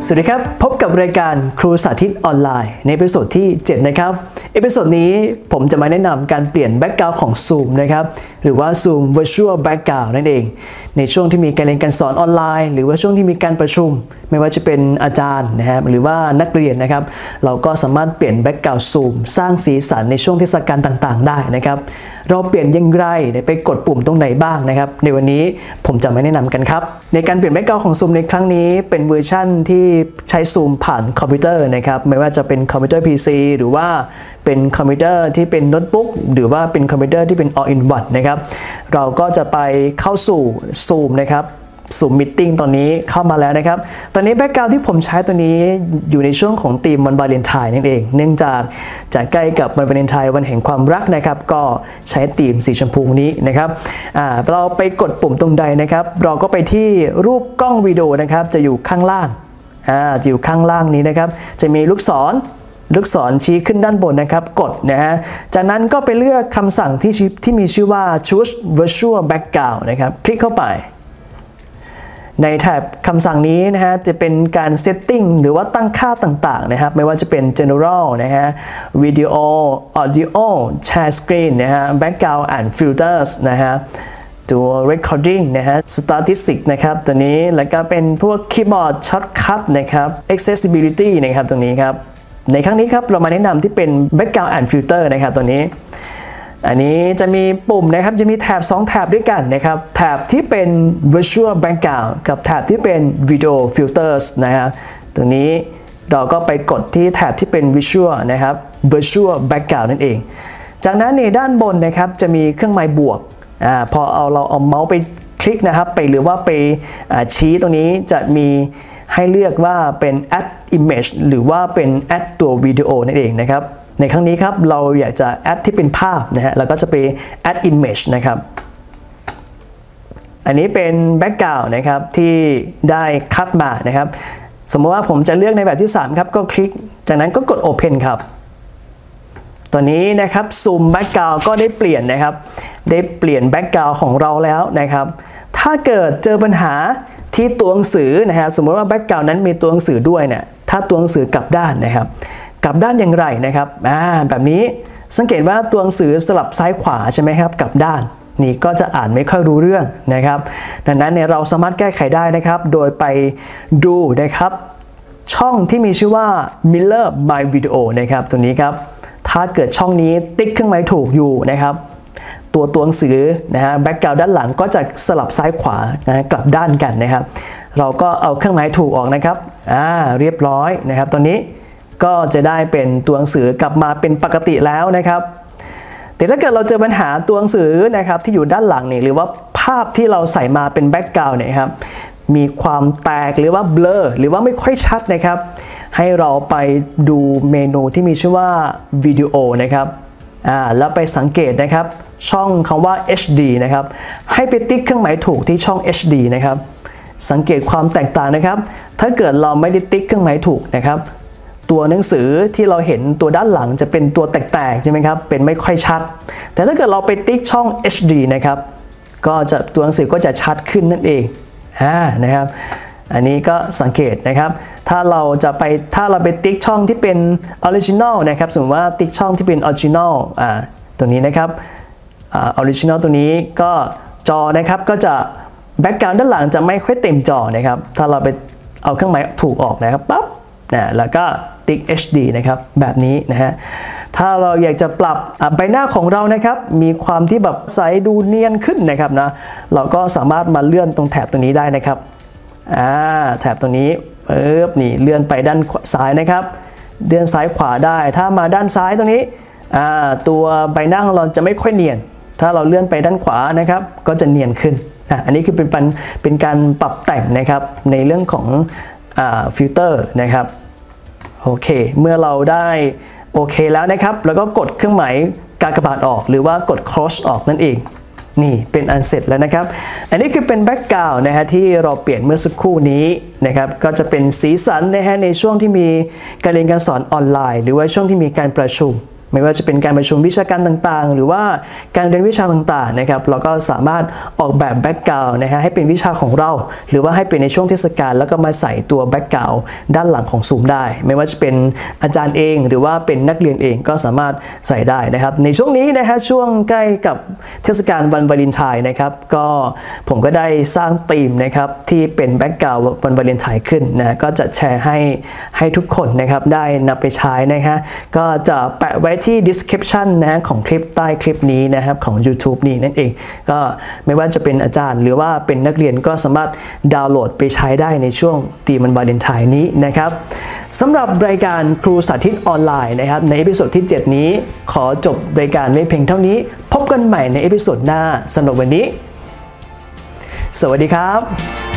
สวัสดีครับพบกับรายการครูสาธิตออนไลน์ในเอพิโซดที่7นะครับเอพิโซดนี้ผมจะมาแนะนำการเปลี่ยนแบ็กกราวด์ของ Zoom นะครับหรือว่า Zoom Virtual Background นั่นเองในช่วงที่มีการเรียนการสอนออนไลน์หรือว่าช่วงที่มีการประชุมไม่ว่าจะเป็นอาจารย์นะครับหรือว่านักเรียนนะครับเราก็สามารถเปลี่ยนแบ็กกราวด์ Zoom สร้างสีสันในช่วงเทศกาลต่างๆได้นะครับเราเปลี่ยนยังไงไปกดปุ่มตรงไหนบ้างนะครับในวันนี้ผมจะมาแนะนำกันครับในการเปลี่ยนแบ็กกราวด์ของ Zoom ในครั้งนี้เป็นเวอร์ชั่นที่ใช้ Zoom ผ่านคอมพิวเตอร์นะครับไม่ว่าจะเป็นคอมพิวเตอร์ PC หรือว่าเป็นคอมพิวเตอร์ที่เป็นโน้ตบุ๊กหรือว่าเป็นคอมพิวเตอร์ที่เป็น all in one นะครับเราก็จะไปเข้าสู่ Zoom นะครับZoom Meeting ตอนนี้เข้ามาแล้วนะครับตอนนี้แบ็กกราวด์ที่ผมใช้ตัวนี้อยู่ในช่วงของธีมวันวาเลนไทน์นั่นเองเนื่องจากจะใกล้กับวันวาเลนไทน์วันแห่งความรักนะครับก็ใช้ธีมสีชมพูนี้นะครับเราไปกดปุ่มตรงใดนะครับเราก็ไปที่รูปกล้องวิดีโอนะครับจะอยู่ข้างล่างจะอยู่ข้างล่างนี้นะครับจะมีลูกศรชี้ขึ้นด้านบนนะครับกดนะฮะจากนั้นก็ไปเลือกคำสั่งที่มีชื่อว่า choose virtual background นะครับคลิกเข้าไปในแถบคำสั่งนี้นะฮะจะเป็นการ setting หรือว่าตั้งค่าต่างๆนะครับไม่ว่าจะเป็น general นะฮะ video audio share screen นะฮะ background and filters นะฮะตัว recording นะฮะ statistic นะครับตัวนี้แล้วก็เป็นพวก keyboard shortcut นะครับ accessibility นะครับตรงนี้ครับในครั้งนี้ครับเรามาแนะนำที่เป็น background and filter นะครับตัวนี้อันนี้จะมีปุ่มนะครับจะมีแถบ2แถบด้วยกันนะครับแถบที่เป็น virtual background กับแถบที่เป็น video filters นะฮะตรงนี้เราก็ไปกดที่แถบที่เป็น visual นะครับ virtual background นั่นเองจากนั้นในด้านบนนะครับจะมีเครื่องหมายบวกพอเราเอาเมาส์ไปคลิกนะครับไปหรือว่าไปชี้ตรงนี้จะมีให้เลือกว่าเป็น add image หรือว่าเป็น add ตัววิดีโอนั่นเองนะครับในครั้งนี้ครับเราอยากจะ add ที่เป็นภาพนะฮะเราก็จะไป add image นะครับอันนี้เป็น background นะครับที่ได้คัดมานะครับสมมติว่าผมจะเลือกในแบบที่3ครับก็คลิกจากนั้นก็กด open ครับตอนนี้นะครับ Zoom background ก็ได้เปลี่ยนนะครับได้เปลี่ยน background ของเราแล้วนะครับถ้าเกิดเจอปัญหาที่ตัวหนังสือนะครับสมมติว่า background นั้นมีตัวหนังสือด้วยเนี่ยถ้าตัวหนังสือกลับด้านนะครับกลับด้านอย่างไรนะครับแบบนี้สังเกตว่าตัวหนังสือสลับซ้ายขวาใช่ไหมครับกลับด้านนี่ก็จะอ่านไม่ค่อยรู้เรื่องนะครับดังนั้นเนี่ยเราสามารถแก้ไขได้นะครับโดยไปดูนะครับช่องที่มีชื่อว่า Mirror My Video นะครับตัวนี้ครับถ้าเกิดช่องนี้ติ๊กเครื่องหมายถูกอยู่นะครับตัวหนังสือนะฮะแบ็กกราวด์ด้านหลังก็จะสลับซ้ายขวานะกลับด้านกันนะครับเราก็เอาเครื่องหมายถูกออกนะครับเรียบร้อยนะครับตอนนี้ก็จะได้เป็นตัวหนังสือกลับมาเป็นปกติแล้วนะครับแต่ถ้าเกิดเราเจอปัญหาตัวหนังสือนะครับที่อยู่ด้านหลังนี่หรือว่าภาพที่เราใส่มาเป็นแบ็กกราวด์เนี่ยครับมีความแตกหรือว่าเบลอหรือว่าไม่ค่อยชัดนะครับให้เราไปดูเมนูที่มีชื่อว่าวิดีโอนะครับแล้วไปสังเกตนะครับช่องคำว่า HD นะครับให้ไปติ๊กเครื่องหมายถูกที่ช่อง HD นะครับสังเกตความแตกต่างนะครับถ้าเกิดเราไม่ได้ติ๊กเครื่องหมายถูกนะครับตัวหนังสือที่เราเห็นตัวด้านหลังจะเป็นตัวแตกๆใช่ไหมครับเป็นไม่ค่อยชัดแต่ถ้าเกิดเราไปติ๊กช่อง HD นะครับก็จะตัวหนังสือก็จะชัดขึ้นนั่นเองนะครับอันนี้ก็สังเกตนะครับถ้าเราไปติ๊กช่องที่เป็น Original นะครับสมมติว่าติ๊กช่องที่เป็น Original ตัวนี้นะครับOriginal ตัวนี้ก็จอนะครับก็จะแบ็กกราวด์ด้านหลังจะไม่ค่อยเต็มจอนะครับถ้าเราไปเอาเครื่องหมายถูกออกนะครับปั๊บแล้วก็ติ๊ก HD นะครับแบบนี้นะฮะถ้าเราอยากจะปรับใบหน้าของเรานะครับมีความที่แบบใสดูเนียนขึ้นนะครับนะเราก็สามารถมาเลื่อนตรงแถบตรงนี้ได้นะครับแถบตรงนี้นี่เลื่อนไปด้านซ้ายนะครับเลื่อนซ้ายขวาได้ถ้ามาด้านซ้ายตรงนี้ตัวใบหน้าของเราจะไม่ค่อยเนียนถ้าเราเลื่อนไปด้านขวานะครับก็จะเนียนขึ้นอันนี้คือเป็นการปรับแต่งนะครับในเรื่องของฟิลเตอร์นะครับโอเคเมื่อเราได้โอเคแล้วนะครับแล้วก็กดเครื่องหมายกากบาทออกหรือว่ากด cross ออกนั่นเองนี่เป็นอันเสร็จแล้วนะครับอันนี้คือเป็นแบ็กกราวด์นะฮะที่เราเปลี่ยนเมื่อสักครู่นี้นะครับก็จะเป็นสีสันนะฮะในช่วงที่มีการเรียนการสอนออนไลน์หรือว่าช่วงที่มีการประชุมไม่ว่าจะเป็นการประชุมวิชาการต่างๆหรือว่าการเรียนวิชาต่างๆนะครับเราก็สามารถออกแบบแบ็กกราวด์นะฮะให้เป็นวิชาของเราหรือว่าให้เป็นในช่วงเทศกาลแล้วก็มาใส่ตัวแบ็กกราวด์ด้านหลังของซูมได้ไม่ว่าจะเป็นอาจารย์เองหรือว่าเป็นนักเรียนเองก็สามารถใส่ได้นะครับในช่วงนี้นะฮะช่วงใกล้กับเทศกาลวันวาเลนไทน์นะครับก็ผมก็ได้สร้างธีมนะครับที่เป็นแบ็กกราวด์วันวาเลนไทน์ขึ้นนะก็จะแชร์ให้ทุกคนนะครับได้นำไปใช้นะฮะก็จะแปะไว้ที่ description นะฮะของคลิปใต้คลิปนี้นะครับของ YouTube นี้นั่นเองก็ไม่ว่าจะเป็นอาจารย์หรือว่าเป็นนักเรียนก็สามารถดาวน์โหลดไปใช้ได้ในช่วงธีมวันวาเลนไทน์นี้นะครับสำหรับรายการครูสาธิตออนไลน์นะครับในเอพิโซดที่7นี้ขอจบรายการไว้เพียงเท่านี้พบกันใหม่ในเอพิโซดหน้าสำหรับวันนี้สวัสดีครับ